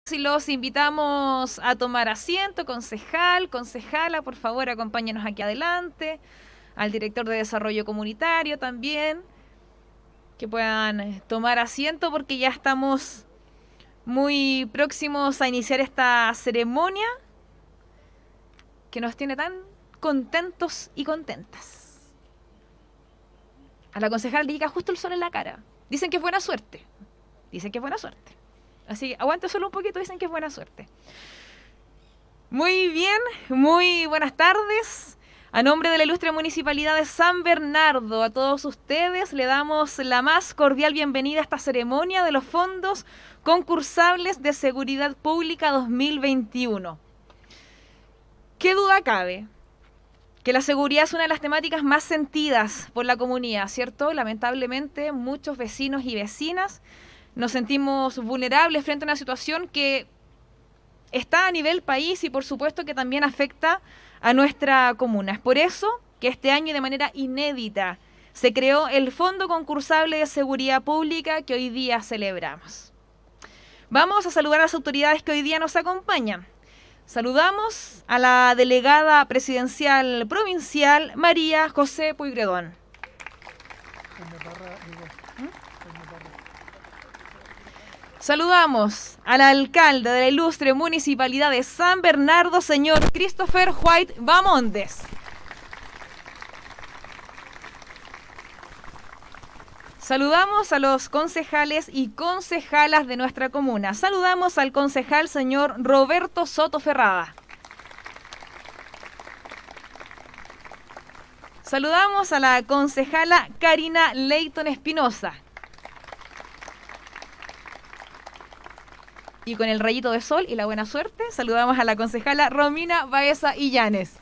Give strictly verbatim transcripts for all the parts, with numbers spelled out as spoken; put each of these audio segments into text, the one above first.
Y los invitamos a tomar asiento, concejal, concejala, por favor, acompáñenos aquí adelante, al director de Desarrollo Comunitario también, que puedan tomar asiento porque ya estamos muy próximos a iniciar esta ceremonia que nos tiene tan contentos y contentas. A la concejal le llega justo el sol en la cara. Dicen que es buena suerte, dicen que es buena suerte. Así que aguante solo un poquito, dicen que es buena suerte. Muy bien, muy buenas tardes. A nombre de la ilustre Municipalidad de San Bernardo, a todos ustedes le damos la más cordial bienvenida a esta ceremonia de los fondos concursables de Seguridad Pública dos mil veintiuno. ¿Qué duda cabe? Que la seguridad es una de las temáticas más sentidas por la comunidad, ¿cierto? Lamentablemente, muchos vecinos y vecinas nos sentimos vulnerables frente a una situación que está a nivel país y por supuesto que también afecta a nuestra comuna. Es por eso que este año y de manera inédita se creó el Fondo Concursable de Seguridad Pública que hoy día celebramos. Vamos a saludar a las autoridades que hoy día nos acompañan. Saludamos a la delegada presidencial provincial María José Pueyrredón. Saludamos al alcalde de la ilustre Municipalidad de San Bernardo, señor Christopher White Bamondes. Saludamos a los concejales y concejalas de nuestra comuna. Saludamos al concejal señor Roberto Soto Ferrada. Saludamos a la concejala Karina Leighton Espinosa. Y con el rayito de sol y la buena suerte, saludamos a la concejala Romina Baeza Illanes.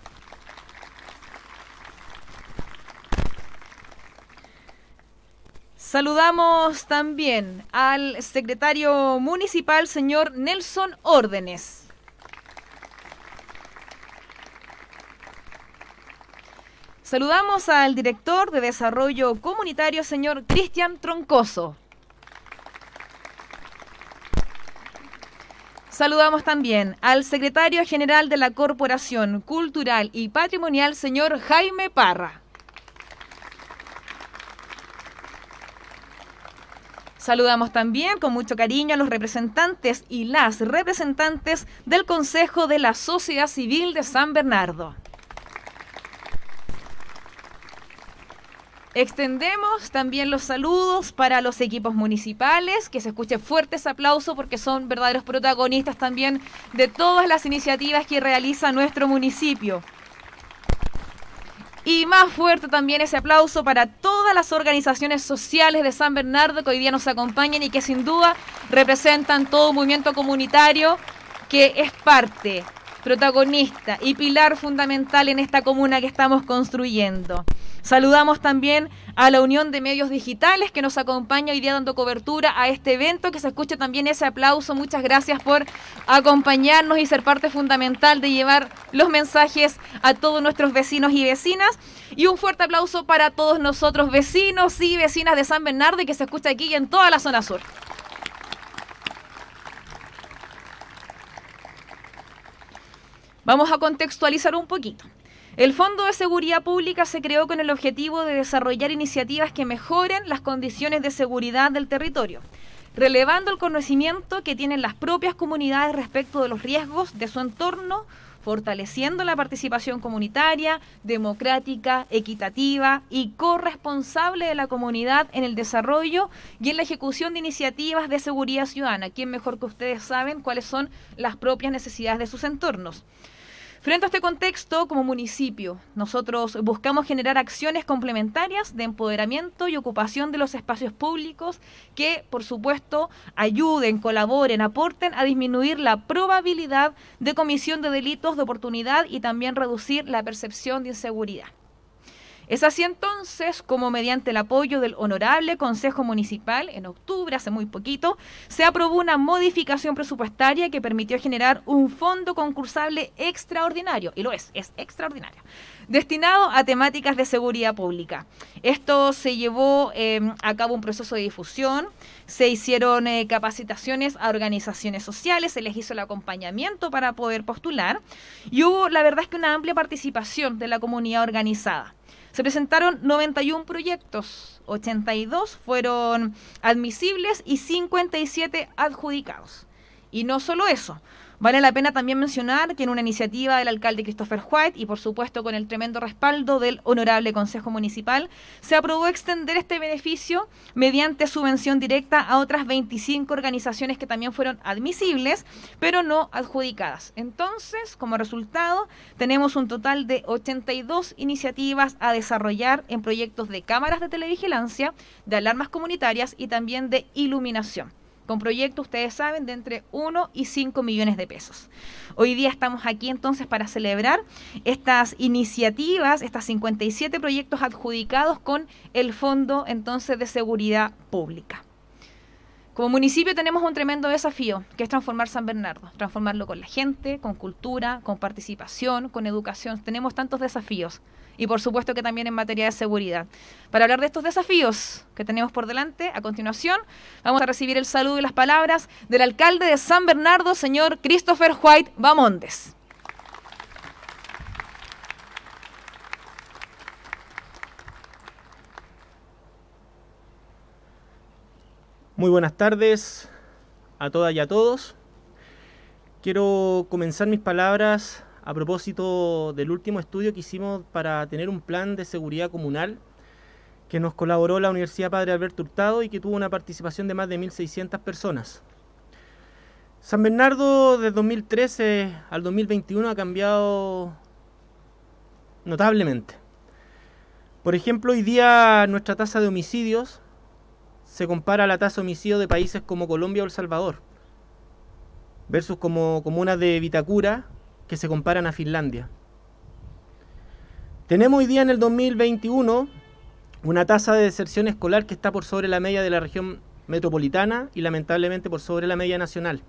Saludamos también al secretario municipal, señor Nelson Órdenes. Saludamos al director de Desarrollo Comunitario, señor Cristian Troncoso. Saludamos también al secretario general de la Corporación Cultural y Patrimonial, señor Jaime Parra. Saludamos también con mucho cariño a los representantes y las representantes del Consejo de la Sociedad Civil de San Bernardo. Extendemos también los saludos para los equipos municipales, que se escuche fuertes aplausos porque son verdaderos protagonistas también de todas las iniciativas que realiza nuestro municipio. Y más fuerte también ese aplauso para todas las organizaciones sociales de San Bernardo que hoy día nos acompañan y que sin duda representan todo un movimiento comunitario que es parte, protagonista y pilar fundamental en esta comuna que estamos construyendo. Saludamos también a la Unión de Medios Digitales que nos acompaña hoy día dando cobertura a este evento, que se escuche también ese aplauso. Muchas gracias por acompañarnos y ser parte fundamental de llevar los mensajes a todos nuestros vecinos y vecinas. Y un fuerte aplauso para todos nosotros vecinos y vecinas de San Bernardo y que se escucha aquí y en toda la zona sur. Vamos a contextualizar un poquito. El Fondo de Seguridad Pública se creó con el objetivo de desarrollar iniciativas que mejoren las condiciones de seguridad del territorio, relevando el conocimiento que tienen las propias comunidades respecto de los riesgos de su entorno, fortaleciendo la participación comunitaria, democrática, equitativa y corresponsable de la comunidad en el desarrollo y en la ejecución de iniciativas de seguridad ciudadana. ¿Quién mejor que ustedes saben cuáles son las propias necesidades de sus entornos? Frente a este contexto, como municipio, nosotros buscamos generar acciones complementarias de empoderamiento y ocupación de los espacios públicos que, por supuesto, ayuden, colaboren, aporten a disminuir la probabilidad de comisión de delitos de oportunidad y también reducir la percepción de inseguridad. Es así entonces como mediante el apoyo del Honorable Consejo Municipal, en octubre, hace muy poquito, se aprobó una modificación presupuestaria que permitió generar un fondo concursable extraordinario, y lo es, es extraordinario, destinado a temáticas de seguridad pública. Esto se llevó eh, a cabo un proceso de difusión, se hicieron eh, capacitaciones a organizaciones sociales, se les hizo el acompañamiento para poder postular, y hubo, la verdad es que una amplia participación de la comunidad organizada. Se presentaron noventa y uno proyectos, ochenta y dos fueron admisibles y cincuenta y siete adjudicados. Y no solo eso, vale la pena también mencionar que en una iniciativa del alcalde Christopher White y por supuesto con el tremendo respaldo del Honorable Consejo Municipal, se aprobó extender este beneficio mediante subvención directa a otras veinticinco organizaciones que también fueron admisibles, pero no adjudicadas. Entonces, como resultado, tenemos un total de ochenta y dos iniciativas a desarrollar en proyectos de cámaras de televigilancia, de alarmas comunitarias y también de iluminación, con proyectos, ustedes saben, de entre uno y cinco millones de pesos. Hoy día estamos aquí entonces para celebrar estas iniciativas, estas cincuenta y siete proyectos adjudicados con el Fondo entonces de Seguridad Pública. Como municipio tenemos un tremendo desafío, que es transformar San Bernardo, transformarlo con la gente, con cultura, con participación, con educación. Tenemos tantos desafíos. Y por supuesto que también en materia de seguridad. Para hablar de estos desafíos que tenemos por delante, a continuación vamos a recibir el saludo y las palabras del alcalde de San Bernardo, señor Christopher White Bamondes. Muy buenas tardes a todas y a todos. Quiero comenzar mis palabras a propósito del último estudio que hicimos para tener un plan de seguridad comunal que nos colaboró la Universidad Padre Alberto Hurtado y que tuvo una participación de más de mil seiscientas personas. San Bernardo desde dos mil trece al dos mil veintiuno ha cambiado notablemente. Por ejemplo, hoy día nuestra tasa de homicidios se compara a la tasa de homicidio de países como Colombia o El Salvador, versus como comunas de Vitacura, que se comparan a Finlandia. Tenemos hoy día en el dos mil veintiuno una tasa de deserción escolar que está por sobre la media de la región metropolitana y lamentablemente por sobre la media nacional.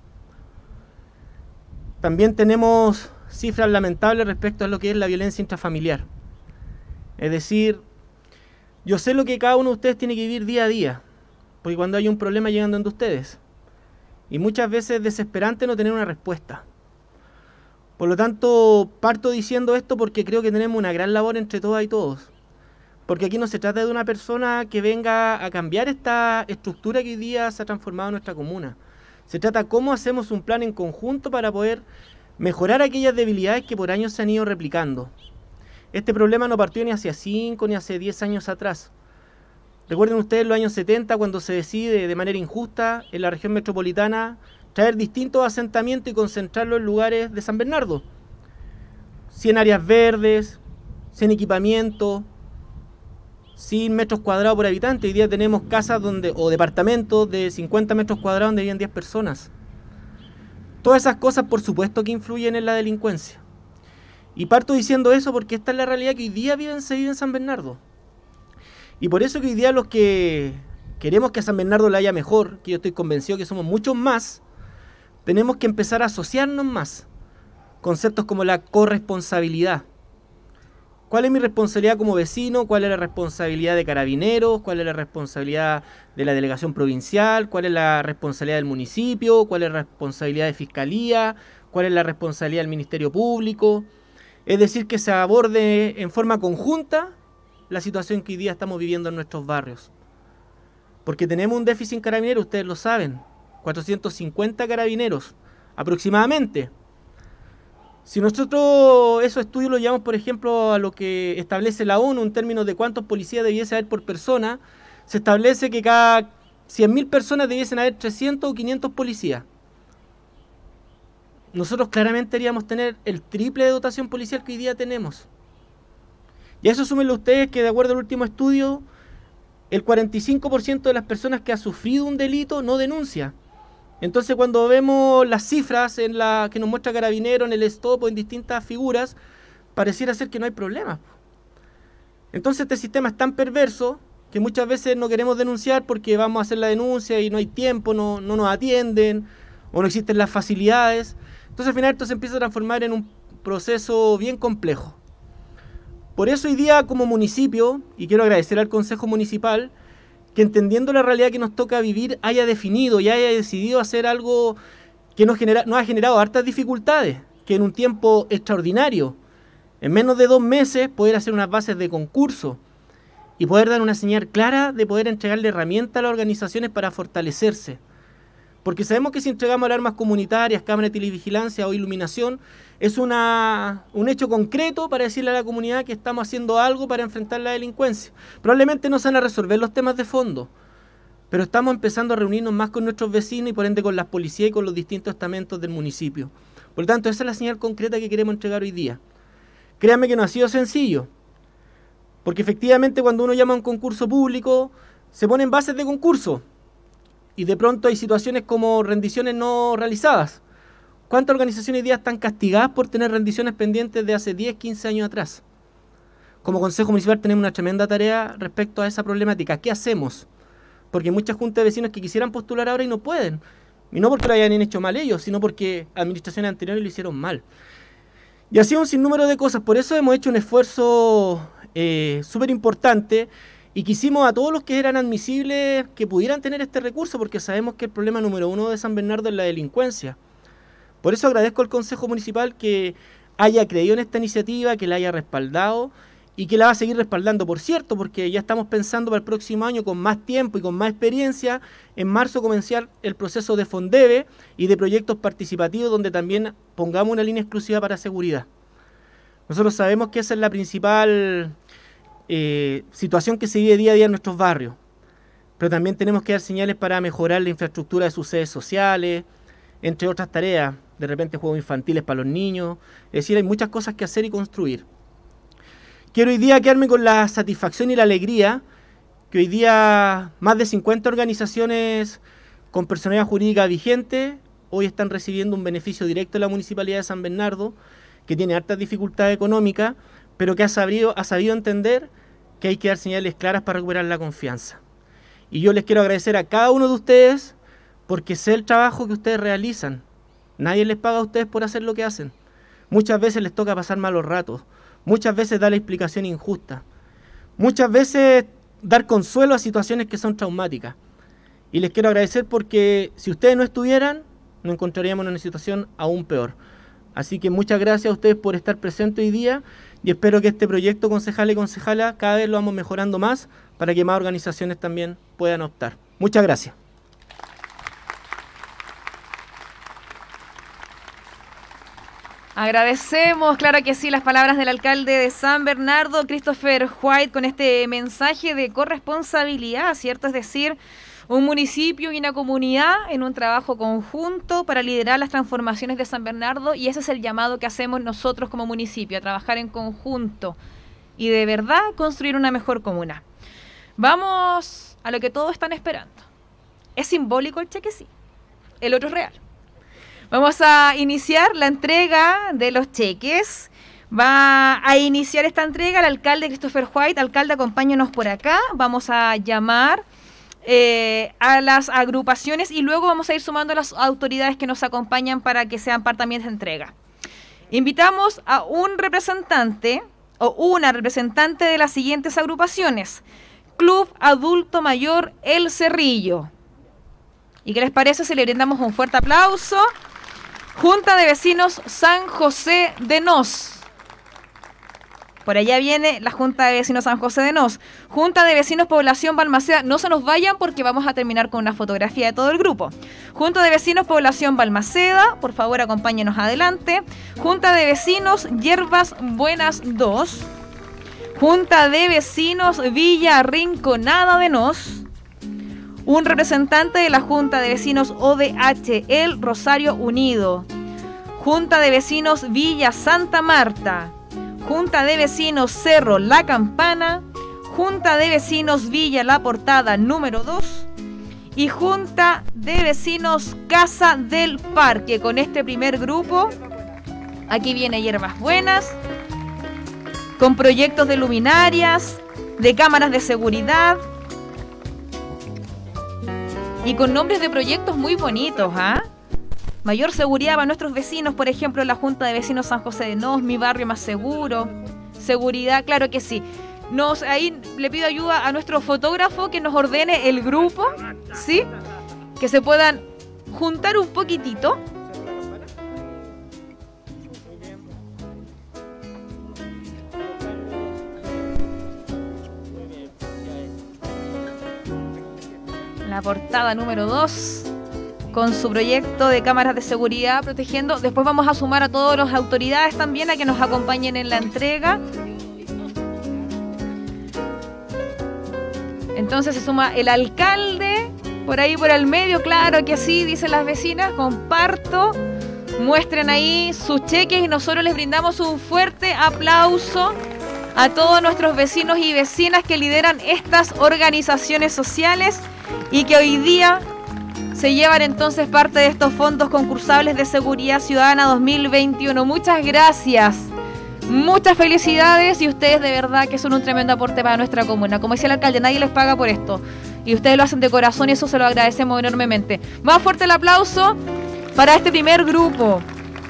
También tenemos cifras lamentables respecto a lo que es la violencia intrafamiliar. Es decir, yo sé lo que cada uno de ustedes tiene que vivir día a día, porque cuando hay un problema llegan donde ustedes. Y muchas veces es desesperante no tener una respuesta. Por lo tanto, parto diciendo esto porque creo que tenemos una gran labor entre todas y todos. Porque aquí no se trata de una persona que venga a cambiar esta estructura que hoy día se ha transformado en nuestra comuna. Se trata de cómo hacemos un plan en conjunto para poder mejorar aquellas debilidades que por años se han ido replicando. Este problema no partió ni hace cinco ni hace diez años atrás. Recuerden ustedes los años setenta cuando se decide de manera injusta en la región metropolitana traer distintos asentamientos y concentrarlos en lugares de San Bernardo. cien áreas verdes, sin equipamiento, sin metros cuadrados por habitante. Hoy día tenemos casas donde, o departamentos de cincuenta metros cuadrados donde viven diez personas. Todas esas cosas por supuesto que influyen en la delincuencia. Y parto diciendo eso porque esta es la realidad que hoy día viven, se vive en San Bernardo. Y por eso que hoy día los que queremos que a San Bernardo le haya mejor, que yo estoy convencido que somos muchos más, tenemos que empezar a asociarnos más. Conceptos como la corresponsabilidad. ¿Cuál es mi responsabilidad como vecino? ¿Cuál es la responsabilidad de Carabineros? ¿Cuál es la responsabilidad de la delegación provincial? ¿Cuál es la responsabilidad del municipio? ¿Cuál es la responsabilidad de Fiscalía? ¿Cuál es la responsabilidad del Ministerio Público? Es decir, que se aborde en forma conjunta la situación que hoy día estamos viviendo en nuestros barrios. Porque tenemos un déficit en Carabineros, ustedes lo saben, cuatrocientos cincuenta carabineros aproximadamente. Si nosotros esos estudios los llevamos, por ejemplo, a lo que establece la ONU en términos de cuántos policías debiese haber por persona, se establece que cada cien mil personas debiesen haber trescientos o quinientos policías. Nosotros claramente deberíamos tener el triple de dotación policial que hoy día tenemos. Y a eso súmenle ustedes que de acuerdo al último estudio, el cuarenta y cinco por ciento de las personas que ha sufrido un delito no denuncia. Entonces cuando vemos las cifras en la que nos muestra Carabineros, en el stop o en distintas figuras, pareciera ser que no hay problema. Entonces este sistema es tan perverso que muchas veces no queremos denunciar porque vamos a hacer la denuncia y no hay tiempo, no, no nos atienden o no existen las facilidades. Entonces al final esto se empieza a transformar en un proceso bien complejo. Por eso hoy día como municipio, y quiero agradecer al Consejo Municipal, que entendiendo la realidad que nos toca vivir, haya definido y haya decidido hacer algo que nos, genera, nos ha generado hartas dificultades, que en un tiempo extraordinario, en menos de dos meses, poder hacer unas bases de concurso y poder dar una señal clara de poder entregarle herramientas a las organizaciones para fortalecerse. Porque sabemos que si entregamos alarmas comunitarias, cámaras de televigilancia o iluminación, es una, un hecho concreto para decirle a la comunidad que estamos haciendo algo para enfrentar la delincuencia. Probablemente no se van a resolver los temas de fondo, pero estamos empezando a reunirnos más con nuestros vecinos y por ende con las policías y con los distintos estamentos del municipio. Por lo tanto, esa es la señal concreta que queremos entregar hoy día. Créanme que no ha sido sencillo, porque efectivamente cuando uno llama a un concurso público, se ponen bases de concurso y de pronto hay situaciones como rendiciones no realizadas. ¿Cuántas organizaciones hoy día están castigadas por tener rendiciones pendientes de hace diez, quince años atrás? Como Consejo Municipal tenemos una tremenda tarea respecto a esa problemática. ¿Qué hacemos? Porque hay muchas juntas de vecinos que quisieran postular ahora y no pueden. Y no porque lo hayan hecho mal ellos, sino porque administraciones anteriores lo hicieron mal. Y así un sinnúmero de cosas. Por eso hemos hecho un esfuerzo eh, súper importante y quisimos a todos los que eran admisibles que pudieran tener este recurso, porque sabemos que el problema número uno de San Bernardo es la delincuencia. Por eso agradezco al Consejo Municipal que haya creído en esta iniciativa, que la haya respaldado y que la va a seguir respaldando, por cierto, porque ya estamos pensando para el próximo año con más tiempo y con más experiencia, en marzo comenzar el proceso de Fondeve y de proyectos participativos donde también pongamos una línea exclusiva para seguridad. Nosotros sabemos que esa es la principal eh, situación que se vive día a día en nuestros barrios, pero también tenemos que dar señales para mejorar la infraestructura de sus sedes sociales, entre otras tareas, de repente juegos infantiles para los niños, es decir, hay muchas cosas que hacer y construir. Quiero hoy día quedarme con la satisfacción y la alegría que hoy día más de cincuenta organizaciones con personalidad jurídica vigente hoy están recibiendo un beneficio directo de la Municipalidad de San Bernardo, que tiene hartas dificultades económicas, pero que ha sabido, ha sabido entender que hay que dar señales claras para recuperar la confianza. Y yo les quiero agradecer a cada uno de ustedes porque sé el trabajo que ustedes realizan. Nadie les paga a ustedes por hacer lo que hacen. Muchas veces les toca pasar malos ratos. Muchas veces dar la explicación injusta. Muchas veces dar consuelo a situaciones que son traumáticas. Y les quiero agradecer porque si ustedes no estuvieran, nos encontraríamos en una situación aún peor. Así que muchas gracias a ustedes por estar presentes hoy día y espero que este proyecto concejal y concejala cada vez lo vamos mejorando más para que más organizaciones también puedan optar. Muchas gracias. Agradecemos, claro que sí, las palabras del alcalde de San Bernardo, Christopher White, con este mensaje de corresponsabilidad, ¿cierto? Es decir, un municipio y una comunidad en un trabajo conjunto para liderar las transformaciones de San Bernardo, y ese es el llamado que hacemos nosotros como municipio, a trabajar en conjunto y de verdad construir una mejor comuna. Vamos a lo que todos están esperando. ¿Es simbólico el cheque? Sí. El otro es real. Vamos a iniciar la entrega de los cheques. Va a iniciar esta entrega el alcalde Christopher White. Alcalde, acompáñanos por acá. Vamos a llamar eh, a las agrupaciones y luego vamos a ir sumando a las autoridades que nos acompañan para que sean parte también de esta entrega. Invitamos a un representante o una representante de las siguientes agrupaciones. Club Adulto Mayor El Cerrillo. ¿Y qué les parece si le brindamos un fuerte aplauso? Junta de Vecinos San José de Nos. Por allá viene la Junta de Vecinos San José de Nos. Junta de Vecinos Población Balmaceda. No se nos vayan porque vamos a terminar con una fotografía de todo el grupo. Junta de Vecinos Población Balmaceda. Por favor, acompáñenos adelante. Junta de Vecinos Hierbas Buenas dos. Junta de Vecinos Villa Rinconada de Nos. Un representante de la Junta de Vecinos O D H, el Rosario Unido. Junta de Vecinos Villa Santa Marta. Junta de Vecinos Cerro La Campana. Junta de Vecinos Villa La Portada número dos. Y Junta de Vecinos Casa del Parque. Con este primer grupo, aquí viene Hierbas Buenas. con proyectos de luminarias, de cámaras de seguridad y con nombres de proyectos muy bonitos, ¿ah? ¿eh? Mayor seguridad para nuestros vecinos, por ejemplo, la Junta de Vecinos San José de Nos, Mi Barrio Más Seguro. Seguridad, claro que sí. Nos, ahí le pido ayuda a nuestro fotógrafo que nos ordene el grupo, ¿sí? Que se puedan juntar un poquitito. La portada número dos, con su proyecto de cámaras de seguridad protegiendo. Después vamos a sumar a todas las autoridades también a que nos acompañen en la entrega. Entonces se suma el alcalde, por ahí por el medio, claro que sí, dicen las vecinas, comparto. Muestren ahí sus cheques y nosotros les brindamos un fuerte aplauso a todos nuestros vecinos y vecinas que lideran estas organizaciones sociales y que hoy día se llevan entonces parte de estos fondos concursables de Seguridad Ciudadana dos mil veintiuno. Muchas gracias, muchas felicidades y ustedes de verdad que son un tremendo aporte para nuestra comuna. Como decía el alcalde, nadie les paga por esto y ustedes lo hacen de corazón y eso se lo agradecemos enormemente. Más fuerte el aplauso para este primer grupo.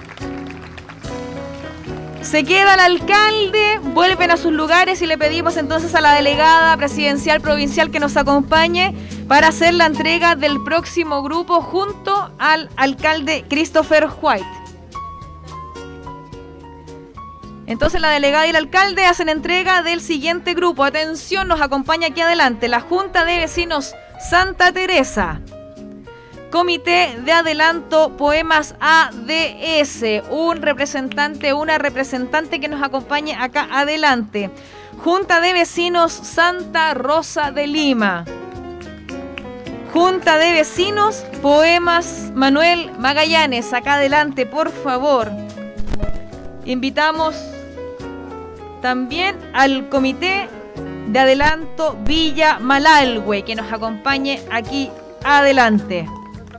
Se queda el alcalde, vuelven a sus lugares y le pedimos entonces a la delegada presidencial provincial que nos acompañe para hacer la entrega del próximo grupo junto al alcalde Christopher White. Entonces la delegada y el alcalde hacen entrega del siguiente grupo. Atención, nos acompaña aquí adelante la Junta de Vecinos Santa Teresa. Comité de Adelanto Poemas A D S, un representante, una representante que nos acompañe acá adelante. Junta de Vecinos Santa Rosa de Lima. Junta de Vecinos Poemas Manuel Magallanes, acá adelante, por favor. Invitamos también al Comité de Adelanto Villa Malalhue, que nos acompañe aquí adelante.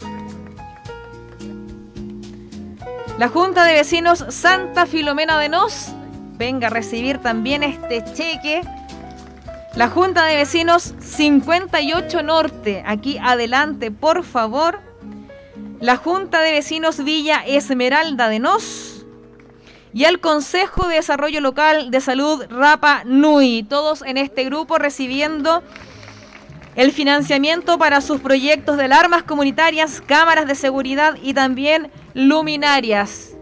La Junta de Vecinos Santa Filomena de Nos, venga a recibir también este cheque. La Junta de Vecinos cincuenta y ocho Norte, aquí adelante, por favor. La Junta de Vecinos Villa Esmeralda de Nos. Y el Consejo de Desarrollo Local de Salud Rapa Nui. Todos en este grupo recibiendo el financiamiento para sus proyectos de alarmas comunitarias, cámaras de seguridad y también luminarias.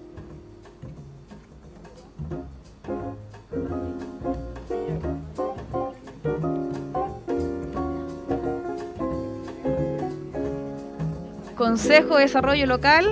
Consejo de Desarrollo Local.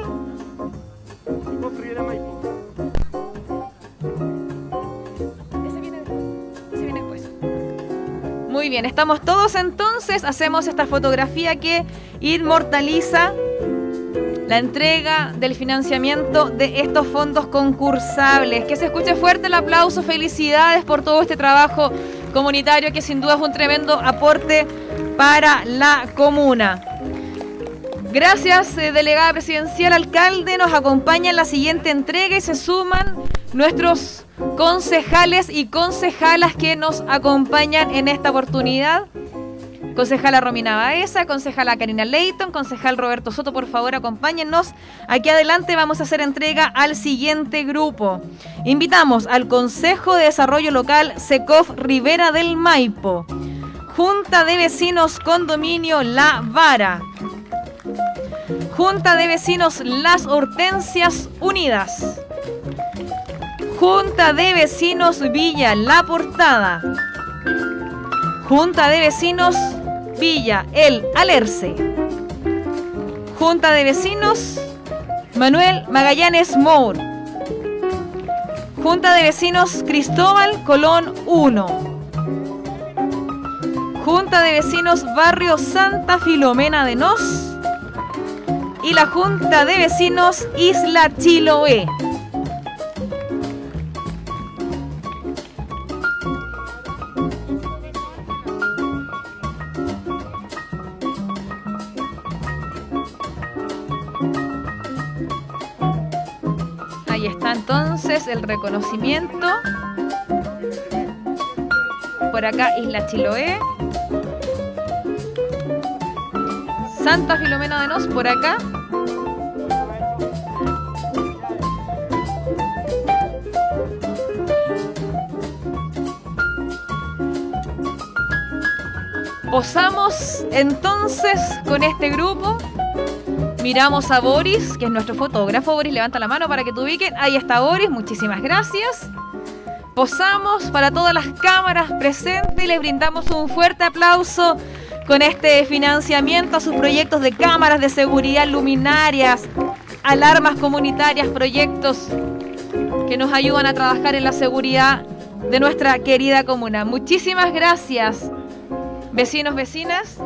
Ese viene después. Ese viene después. Muy bien, estamos todos entonces, hacemos esta fotografía que inmortaliza la entrega del financiamiento de estos fondos concursables. Que se escuche fuerte el aplauso, felicidades por todo este trabajo comunitario que sin duda es un tremendo aporte para la comuna. Gracias, eh, delegada presidencial, alcalde. Nos acompaña en la siguiente entrega y se suman nuestros concejales y concejalas que nos acompañan en esta oportunidad. Concejala Romina Baeza, concejala Karina Leighton, concejal Roberto Soto, por favor acompáñennos. Aquí adelante vamos a hacer entrega al siguiente grupo. Invitamos al Consejo de Desarrollo Local SECOF Rivera del Maipo, Junta de Vecinos Condominio La Vara, Junta de Vecinos Las Hortensias Unidas, Junta de Vecinos Villa La Portada, Junta de Vecinos Villa El Alerce, Junta de Vecinos Manuel Magallanes Mour, Junta de Vecinos Cristóbal Colón uno, Junta de Vecinos Barrio Santa Filomena de Nos y la Junta de Vecinos Isla Chiloé. Ahí está entonces el reconocimiento por acá Isla Chiloé. Santa Filomena de Nos por acá. Posamos entonces con este grupo. Miramos a Boris, que es nuestro fotógrafo. Boris, levanta la mano para que te ubiquen. Ahí está Boris, muchísimas gracias. Posamos para todas las cámaras presentes y les brindamos un fuerte aplauso con este financiamiento a sus proyectos de cámaras de seguridad, luminarias, alarmas comunitarias, proyectos que nos ayudan a trabajar en la seguridad de nuestra querida comuna. Muchísimas gracias, vecinos, vecinas.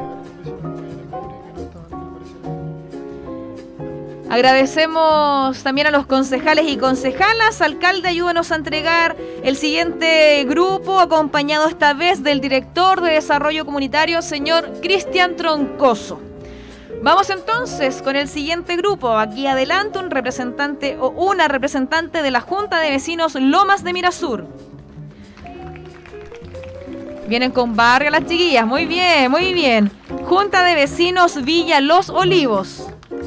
Agradecemos también a los concejales y concejalas. Alcalde, ayúdanos a entregar el siguiente grupo, acompañado esta vez del director de Desarrollo Comunitario, señor Cristian Troncoso. Vamos entonces con el siguiente grupo. Aquí adelante un representante o una representante de la Junta de Vecinos Lomas de Mirasur. Vienen con Vargas las chiquillas. Muy bien, muy bien. Junta de Vecinos Villa Los Olivos.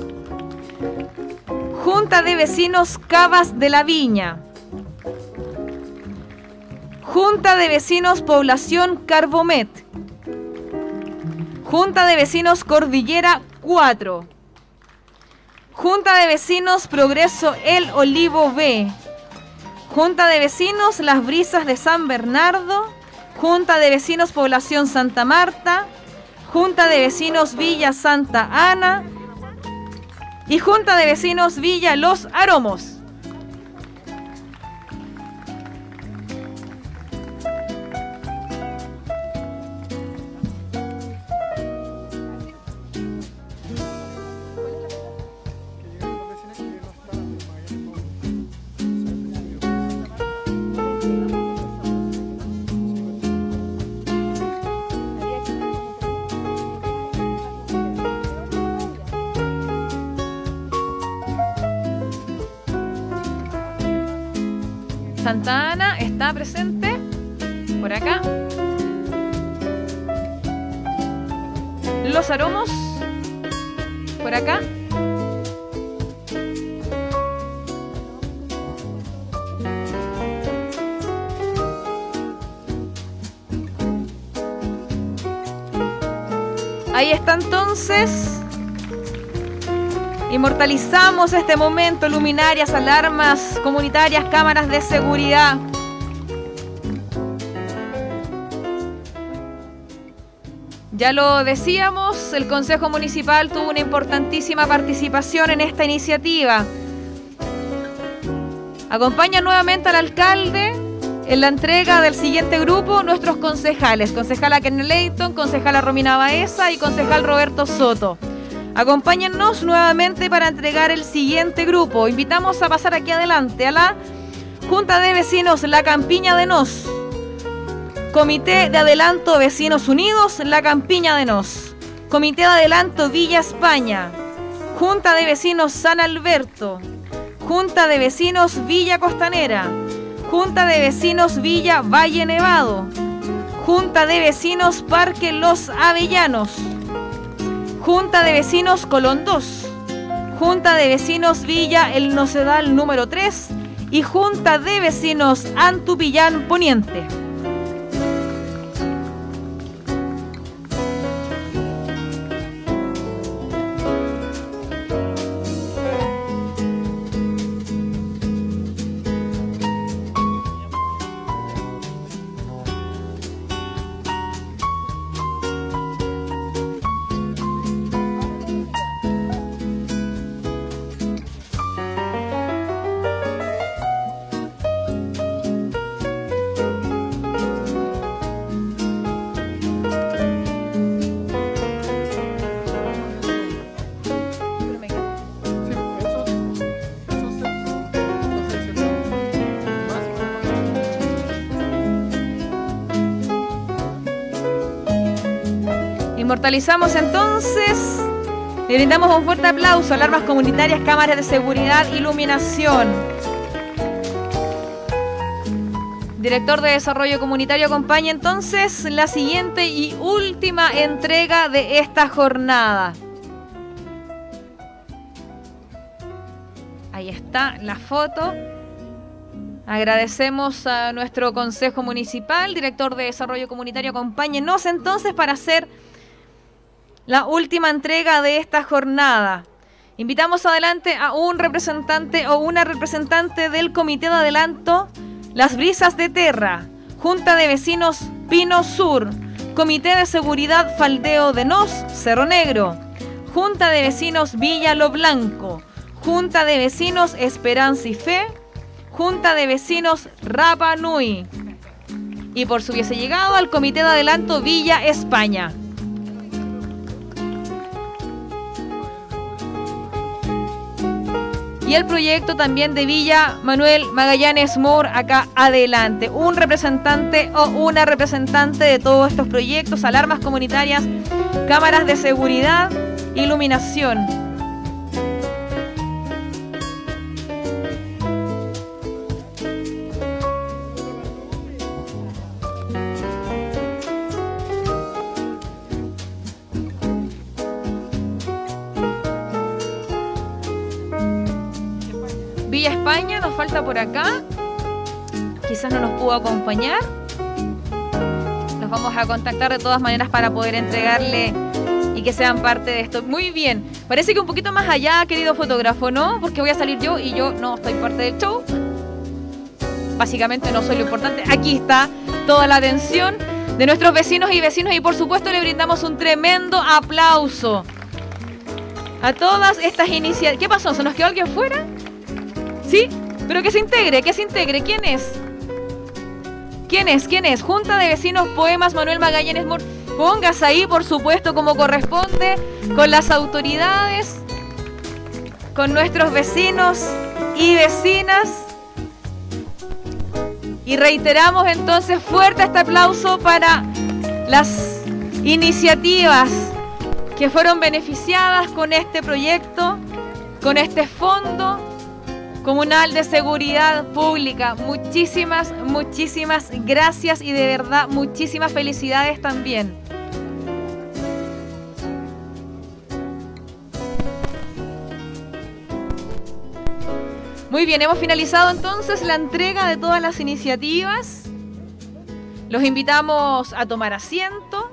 Junta de Vecinos Cavas de la Viña. Junta de Vecinos Población Carbomet. Junta de Vecinos Cordillera cuatro. Junta de Vecinos Progreso El Olivo B. Junta de Vecinos Las Brisas de San Bernardo. Junta de Vecinos Población Santa Marta. Junta de Vecinos Villa Santa Ana. Y Junta de Vecinos Villa Los Aromos. Santa Ana está presente por acá. Los Aromos por acá. Ahí está entonces. Inmortalizamos este momento, luminarias, alarmas comunitarias, cámaras de seguridad. Ya lo decíamos, el Consejo Municipal tuvo una importantísima participación en esta iniciativa. Acompaña nuevamente al alcalde en la entrega del siguiente grupo nuestros concejales. Concejala Kenneth Leighton, concejala Romina Baeza y concejal Roberto Soto. Acompáñennos nuevamente para entregar el siguiente grupo. Invitamos a pasar aquí adelante a la Junta de Vecinos La Campiña de Nos. Comité de Adelanto Vecinos Unidos La Campiña de Nos. Comité de Adelanto Villa España. Junta de Vecinos San Alberto. Junta de Vecinos Villa Costanera. Junta de Vecinos Villa Valle Nevado. Junta de Vecinos Parque Los Avellanos. Junta de Vecinos Colón dos, Junta de Vecinos Villa El Nocedal número tres y Junta de Vecinos Antupillán Poniente. Inmortalizamos entonces, le brindamos un fuerte aplauso, alarmas comunitarias, cámaras de seguridad, iluminación. Director de Desarrollo Comunitario, acompaña entonces la siguiente y última entrega de esta jornada. Ahí está la foto. Agradecemos a nuestro Consejo Municipal, Director de Desarrollo Comunitario, acompáñenos entonces para hacer la última entrega de esta jornada. Invitamos adelante a un representante o una representante del Comité de Adelanto Las Brisas de Terra, Junta de Vecinos Pino Sur, Comité de Seguridad Faldeo de Nos, Cerro Negro, Junta de Vecinos Villa Lo Blanco, Junta de Vecinos Esperanza y Fe, Junta de Vecinos Rapa Nui y por su hubiese llegado al Comité de Adelanto Villa España. Y el proyecto también de Villa Manuel Magallanes Moore acá adelante. Un representante o una representante de todos estos proyectos, alarmas comunitarias, cámaras de seguridad, iluminación. Villa España nos falta por acá. Quizás no nos pudo acompañar. Los vamos a contactar de todas maneras para poder entregarle y que sean parte de esto. Muy bien. Parece que un poquito más allá, querido fotógrafo, ¿no? Porque voy a salir yo y yo no estoy parte del show. Básicamente no soy lo importante. Aquí está toda la atención de nuestros vecinos y vecinos y por supuesto le brindamos un tremendo aplauso a todas estas iniciativas. ¿Qué pasó? ¿Se nos quedó alguien fuera? ¿Sí? Pero que se integre, que se integre. ¿Quién es? ¿Quién es? ¿Quién es? Junta de Vecinos Poemas Manuel Magallanes Moore. Póngase ahí, por supuesto, como corresponde, con las autoridades, con nuestros vecinos y vecinas. Y reiteramos entonces fuerte este aplauso para las iniciativas que fueron beneficiadas con este proyecto, con este fondo comunal de seguridad pública. Muchísimas, muchísimas gracias y de verdad muchísimas felicidades también. Muy bien, hemos finalizado entonces la entrega de todas las iniciativas. Los invitamos a tomar asiento.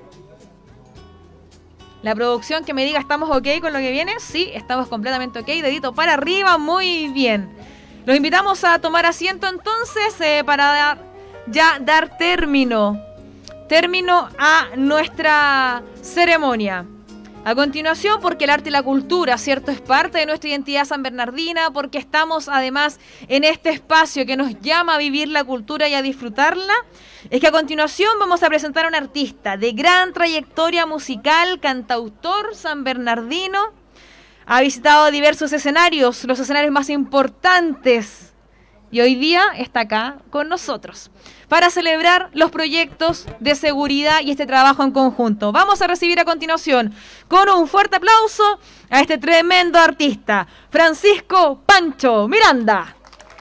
La producción que me diga, ¿estamos ok con lo que viene? Sí, estamos completamente ok. Dedito para arriba, muy bien. Los invitamos a tomar asiento entonces eh, para dar, ya dar término, término a nuestra ceremonia. A continuación, porque el arte y la cultura, ¿cierto?, es parte de nuestra identidad sanbernardina, porque estamos además en este espacio que nos llama a vivir la cultura y a disfrutarla, es que a continuación vamos a presentar a un artista de gran trayectoria musical, cantautor sanbernardino. Ha visitado diversos escenarios, los escenarios más importantes, y hoy día está acá con nosotros para celebrar los proyectos de seguridad y este trabajo en conjunto. Vamos a recibir a continuación con un fuerte aplauso a este tremendo artista, Francisco Pancho Miranda.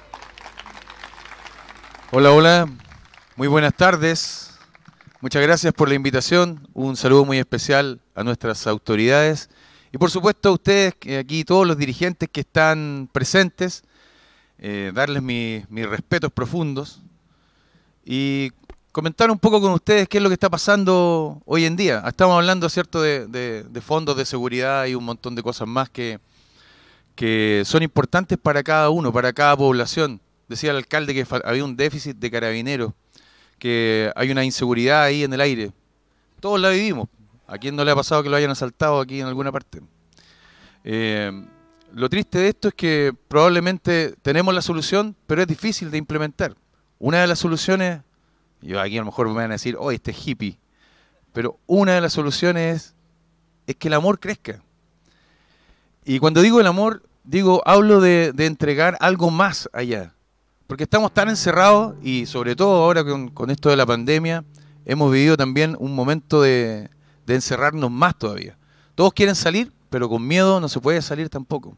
Hola, hola, muy buenas tardes. Muchas gracias por la invitación. Un saludo muy especial a nuestras autoridades y por supuesto a ustedes, aquí todos los dirigentes que están presentes, eh, darles mi, mis respetos profundos y comentar un poco con ustedes qué es lo que está pasando hoy en día. Estamos hablando, ¿cierto?, de, de, de fondos de seguridad y un montón de cosas más que, que son importantes para cada uno, para cada población. Decía el alcalde que había un déficit de carabineros, que hay una inseguridad ahí en el aire. Todos la vivimos. ¿A quién no le ha pasado que lo hayan asaltado aquí en alguna parte? Eh, lo triste de esto es que probablemente tenemos la solución, pero es difícil de implementar. Una de las soluciones, yo aquí a lo mejor me van a decir, oh, este es hippie, pero una de las soluciones es, es que el amor crezca. Y cuando digo el amor, digo, hablo de, de entregar algo más allá. Porque estamos tan encerrados y sobre todo ahora con, con esto de la pandemia, hemos vivido también un momento de, de encerrarnos más todavía. Todos quieren salir, pero con miedo no se puede salir tampoco.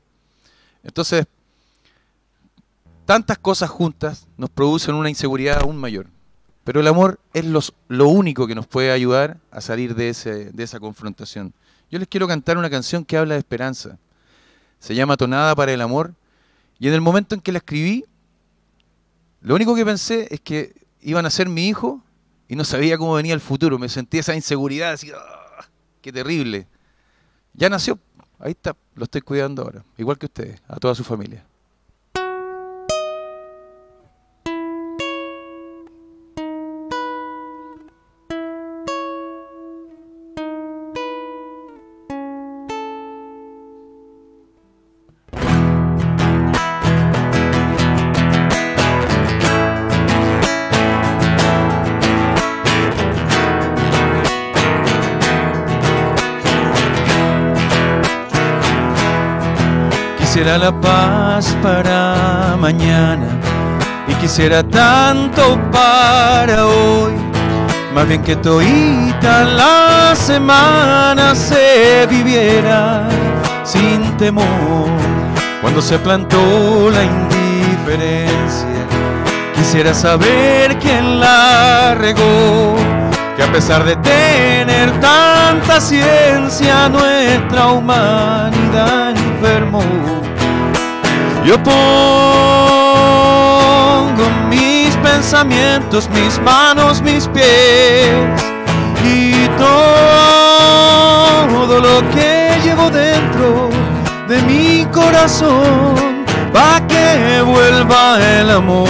Entonces, tantas cosas juntas nos producen una inseguridad aún mayor. Pero el amor es los, lo único que nos puede ayudar a salir de, ese, de esa confrontación. Yo les quiero cantar una canción que habla de esperanza. Se llama Tonada para el Amor. Y en el momento en que la escribí, lo único que pensé es que iban a ser mi hijo y no sabía cómo venía el futuro. Me sentí esa inseguridad, así, ¡ah! ¡Qué terrible! Ya nació, ahí está, lo estoy cuidando ahora, igual que ustedes, a toda su familia. Quisiera la paz para mañana y quisiera tanto para hoy, más bien que todita la semana se viviera sin temor. Cuando se plantó la indiferencia, quisiera saber quién la regó, que a pesar de tener tanta ciencia nuestra humanidad enfermó. Yo pongo mis pensamientos, mis manos, mis pies y todo lo que llevo dentro de mi corazón pa' que vuelva el amor.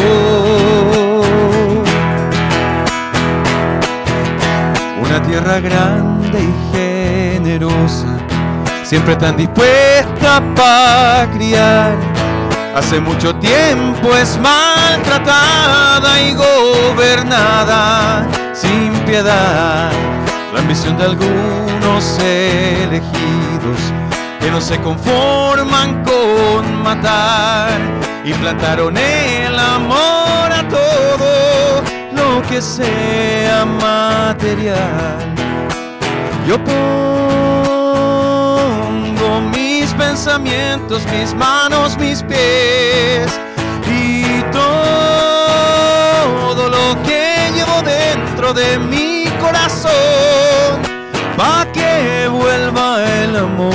Una tierra grande y generosa, siempre tan dispuesta pa' criar, hace mucho tiempo es maltratada y gobernada sin piedad. La ambición de algunos elegidos que no se conforman con matar y plantaron el amor a todo lo que sea material. Yo pongo mis pensamientos, mis manos, mis pies y todo lo que llevo dentro de mi corazón pa' que vuelva el amor.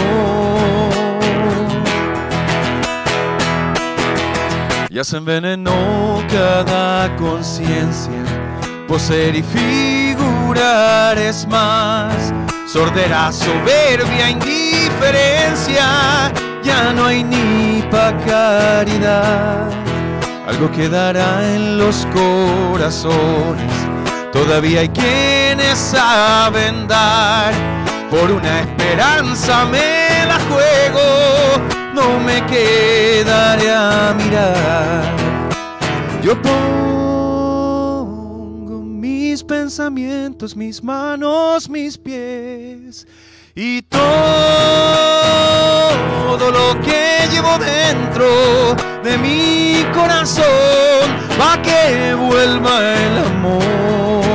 Ya se envenenó cada conciencia, poseer y figurar es más, sordera, soberbia, indiferencia, ya no hay ni pa' caridad. Algo quedará en los corazones, todavía hay quienes saben dar, por una esperanza me la juego, no me quedaré a mirar. Yo pongo mis pensamientos, mis manos, mis pies y todo lo que llevo dentro de mi corazón pa' que vuelva el amor.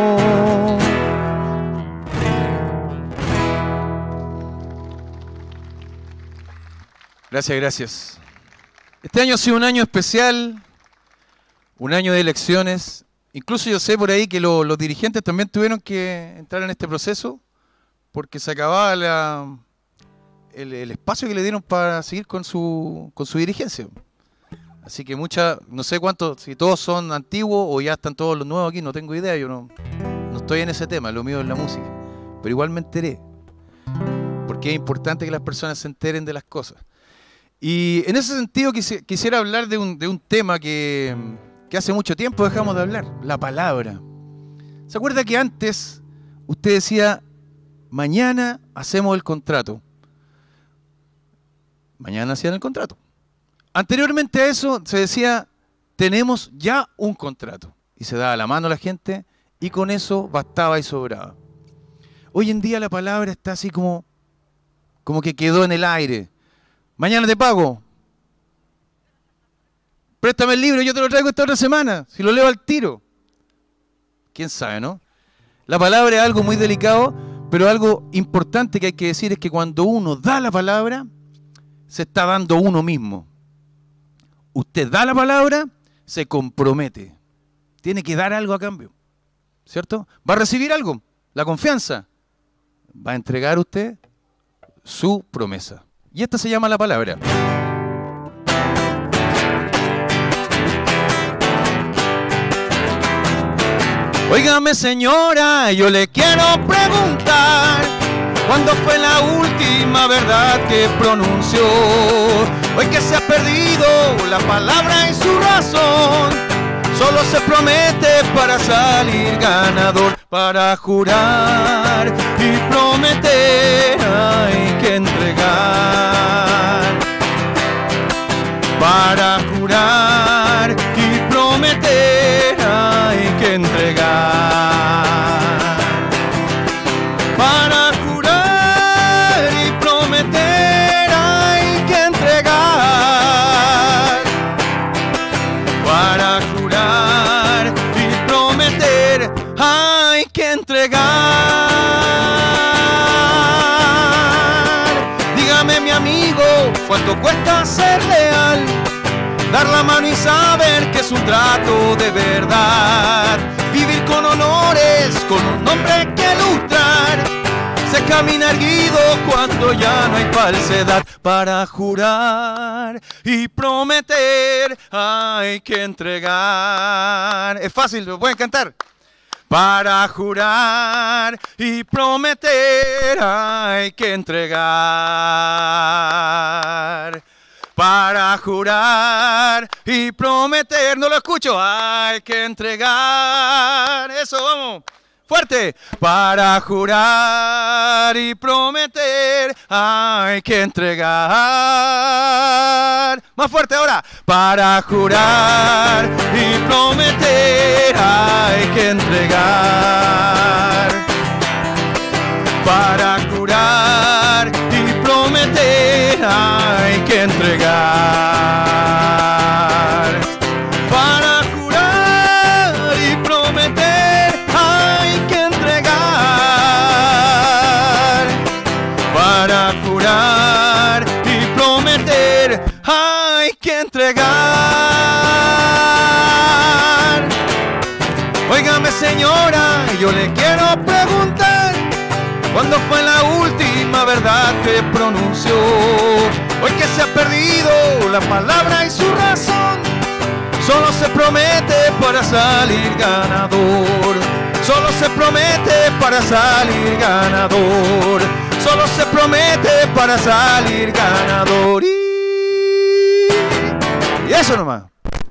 Gracias, gracias. Este año ha sido un año especial, un año de elecciones. Incluso yo sé por ahí que lo, los dirigentes también tuvieron que entrar en este proceso porque se acababa la, el, el espacio que le dieron para seguir con su, con su dirigencia. Así que muchas, no sé cuántos, si todos son antiguos o ya están todos los nuevos aquí, no tengo idea, yo no, no estoy en ese tema, lo mío es la música. Pero igual me enteré, porque es importante que las personas se enteren de las cosas. Y en ese sentido quisi, quisiera hablar de un, de un tema que, que hace mucho tiempo dejamos de hablar, la palabra. ¿Se acuerda que antes usted decía, mañana hacemos el contrato? Mañana hacían el contrato. Anteriormente a eso se decía, tenemos ya un contrato. Y se daba la mano a la gente y con eso bastaba y sobraba. Hoy en día la palabra está así como, como que quedó en el aire. Mañana te pago. Préstame el libro, yo te lo traigo esta otra semana. Si lo leo al tiro. ¿Quién sabe, no? La palabra es algo muy delicado, pero algo importante que hay que decir es que cuando uno da la palabra, se está dando uno mismo. Usted da la palabra, se compromete. Tiene que dar algo a cambio. ¿cierto? Va a recibir algo, la confianza. Va a entregar usted su promesa. Y esta se llama la palabra. Óigame, señora, yo le quiero preguntar, ¿cuándo fue la última verdad que pronunció? Hoy que se ha perdido la palabra y su razón, solo se promete para salir ganador. Para jurar y prometer hay que entregar. Para jurar y prometer hay que entregar. Para jurar y prometer hay que entregar. Para jurar y prometer hay que entregar. Dígame, mi amigo, ¿cuánto cuesta ser leal? Dar la mano y saber que es un trato de verdad. Vivir con honores, con un nombre que lustrar. Se camina erguido cuando ya no hay falsedad. Para jurar y prometer hay que entregar. Es fácil, lo pueden cantar. Para jurar y prometer hay que entregar. Para jurar y prometer, no lo escucho, hay que entregar. Eso, vamos, fuerte. Para jurar y prometer hay que entregar. Más fuerte ahora. Para jurar y prometer hay que entregar. Para jurar y prometer hay que entregar. Para jurar y prometer hay que entregar. Para jurar y prometer hay que entregar. Óigame, señora, yo le quiero preguntar, ¿cuándo fue la última verdad que pronunció? Hoy que se ha perdido la palabra y su razón, solo se promete para salir ganador. Solo se promete para salir ganador. Solo se promete para salir ganador. Y, y eso nomás.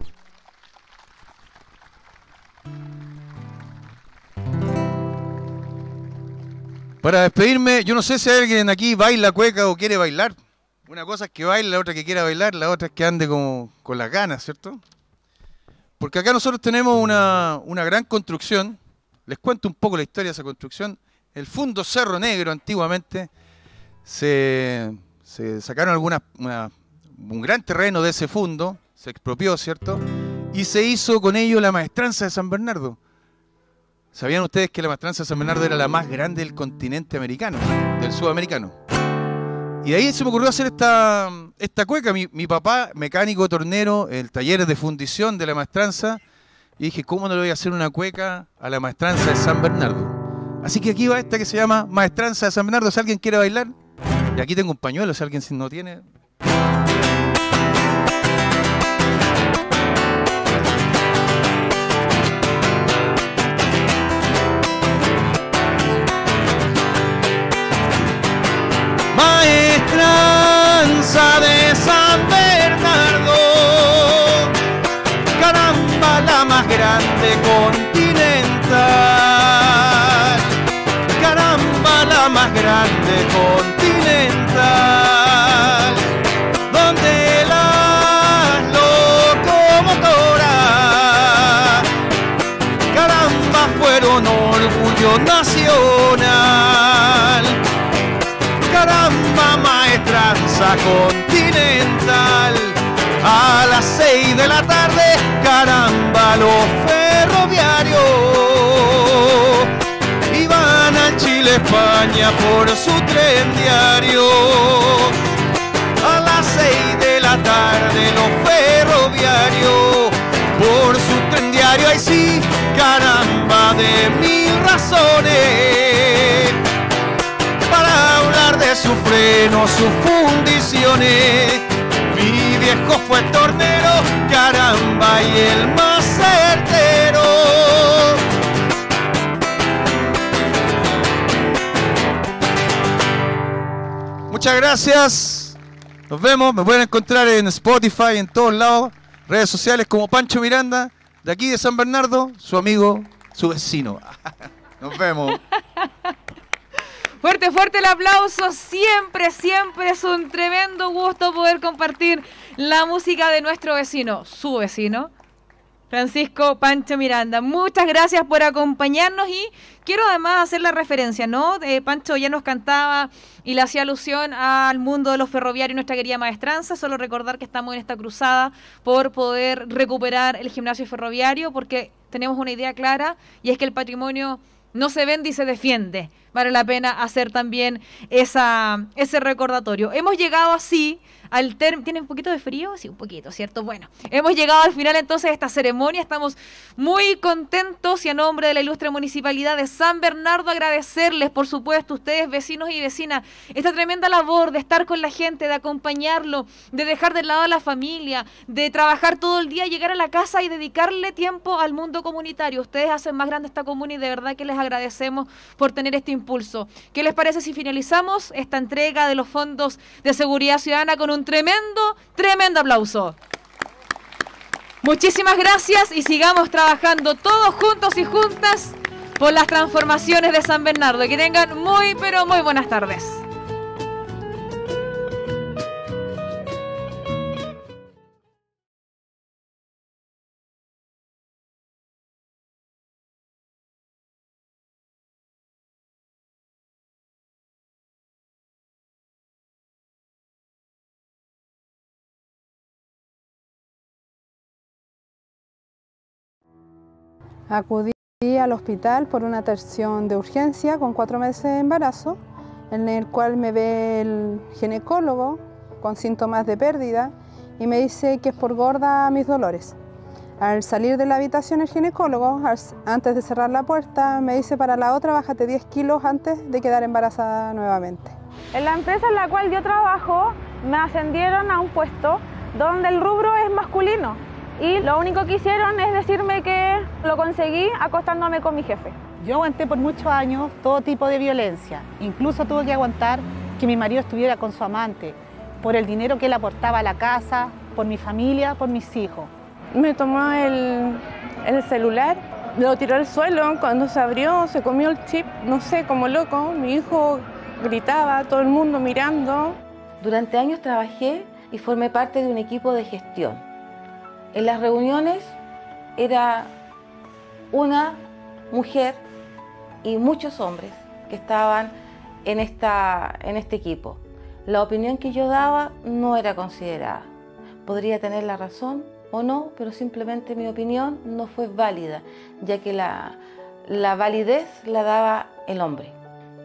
Para despedirme, yo no sé si alguien aquí baila cueca o quiere bailar. Una cosa es que baile, la otra que quiera bailar, la otra es que ande como con las ganas, ¿cierto? Porque acá nosotros tenemos una, una gran construcción. Les cuento un poco la historia de esa construcción. El Fundo Cerro Negro, antiguamente, se, se sacaron algunas, una, un gran terreno de ese fundo, se expropió, ¿cierto? Y se hizo con ello la Maestranza de San Bernardo. ¿Sabían ustedes que la Maestranza de San Bernardo era la más grande del continente americano, del sudamericano? Y de ahí se me ocurrió hacer esta, esta cueca. Mi, mi papá, mecánico tornero, el taller de fundición de la Maestranza, y dije, ¿cómo no le voy a hacer una cueca a la Maestranza de San Bernardo? Así que aquí va esta que se llama Maestranza de San Bernardo, si alguien quiere bailar. Y aquí tengo un pañuelo, si alguien no tiene... Maestranza de San Bernardo, caramba, la más grande continental, caramba, la más grande continental, donde las locomotoras, caramba, fueron orgullo nacional. Caramba, Maestranza continental, a las seis de la tarde, caramba, los ferroviarios iban a Chile, España por su tren diario. A las seis de la tarde, los ferroviarios por su tren diario diario, ay sí, caramba, de mil razones para hablar de su freno, sus fundiciones. Mi viejo fue tornero, caramba, y el más certero. Muchas gracias. Nos vemos. Me pueden encontrar en Spotify, en todos lados, redes sociales como Pancho Miranda, de aquí de San Bernardo, su amigo, su vecino. Nos vemos. Fuerte, fuerte el aplauso. Siempre, siempre es un tremendo gusto poder compartir la música de nuestro vecino, su vecino, Francisco Pancho Miranda. Muchas gracias por acompañarnos y quiero además hacer la referencia, ¿no? Eh, Pancho ya nos cantaba y le hacía alusión al mundo de los ferroviarios, nuestra querida maestranza. Solo recordar que estamos en esta cruzada por poder recuperar el gimnasio ferroviario, porque tenemos una idea clara y es que el patrimonio no se vende y se defiende. Vale la pena hacer también esa, ese recordatorio. Hemos llegado así al término. ¿Tiene un poquito de frío? Sí, un poquito, ¿cierto? Bueno, hemos llegado al final entonces de esta ceremonia. Estamos muy contentos y a nombre de la ilustre Municipalidad de San Bernardo agradecerles, por supuesto, ustedes vecinos y vecinas, esta tremenda labor de estar con la gente, de acompañarlo, de dejar de lado a la familia, de trabajar todo el día, llegar a la casa y dedicarle tiempo al mundo comunitario. Ustedes hacen más grande esta comuna y de verdad que les agradecemos por tener este impulso. ¿Qué les parece si finalizamos esta entrega de los fondos de seguridad ciudadana con un tremendo, tremendo aplauso? Muchísimas gracias y sigamos trabajando todos juntos y juntas por las transformaciones de San Bernardo. Que tengan muy, pero muy buenas tardes. Acudí al hospital por una atención de urgencia con cuatro meses de embarazo, en el cual me ve el ginecólogo con síntomas de pérdida y me dice que es por gorda mis dolores. Al salir de la habitación el ginecólogo, antes de cerrar la puerta, me dice: para la otra bájate diez kilos antes de quedar embarazada nuevamente. En la empresa en la cual yo trabajo me ascendieron a un puesto donde el rubro es masculino. Y lo único que hicieron es decirme que lo conseguí acostándome con mi jefe. Yo aguanté por muchos años todo tipo de violencia. Incluso tuve que aguantar que mi marido estuviera con su amante, por el dinero que él aportaba a la casa, por mi familia, por mis hijos. Me tomó el, el celular, lo tiró al suelo, cuando se abrió se comió el chip, no sé, como loco. Mi hijo gritaba, todo el mundo mirando. Durante años trabajé y formé parte de un equipo de gestión. En las reuniones era una mujer y muchos hombres que estaban en, esta, en este equipo. La opinión que yo daba no era considerada. Podría tener la razón o no, pero simplemente mi opinión no fue válida, ya que la, la validez la daba el hombre,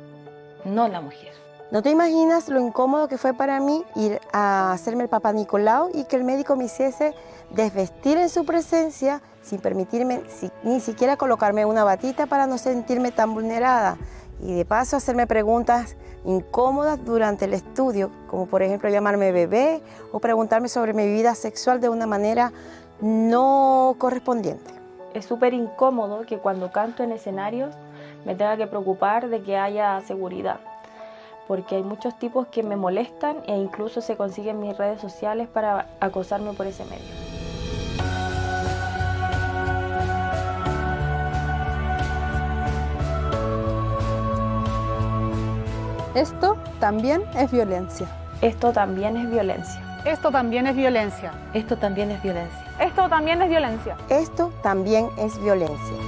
no la mujer. No te imaginas lo incómodo que fue para mí ir a hacerme el Papá Nicolau y que el médico me hiciese desvestir en su presencia sin permitirme si, ni siquiera colocarme una batita para no sentirme tan vulnerada. Y de paso hacerme preguntas incómodas durante el estudio, como por ejemplo llamarme bebé o preguntarme sobre mi vida sexual de una manera no correspondiente. Es súper incómodo que cuando canto en escenarios me tenga que preocupar de que haya seguridad, porque hay muchos tipos que me molestan e incluso se consiguen mis redes sociales para acosarme por ese medio. Esto también es violencia. Esto también es violencia. Esto también es violencia. Esto también es violencia. Esto también es violencia. Esto también es violencia.